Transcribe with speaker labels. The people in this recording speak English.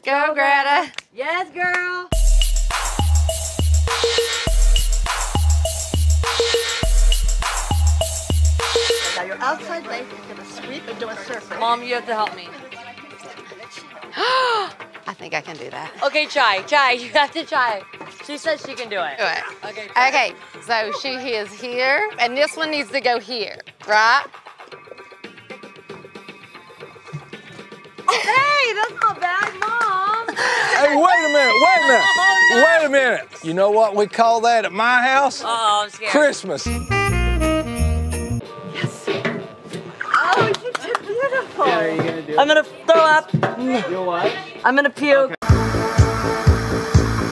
Speaker 1: Go, Greta.
Speaker 2: Yes, girl.
Speaker 3: Now your outside leg is going to sweep into a circle.
Speaker 2: Mom, you have to help me.
Speaker 1: I think I can do that.
Speaker 2: Okay, Chai, you have to try. She says she can do it.
Speaker 1: Do it.
Speaker 2: Okay. Try.
Speaker 1: Okay, so she is here, and this one needs to go here, right?
Speaker 2: Hey, that's not bad, Mom.
Speaker 4: Hey, wait a minute. Wait a minute. You know what we call that at my house?
Speaker 2: Oh, I'm scared.
Speaker 4: Christmas.
Speaker 3: Yes. Oh, you did beautiful.
Speaker 2: I'm gonna throw up.
Speaker 5: You'll what?
Speaker 2: I'm gonna puke.
Speaker 5: Okay.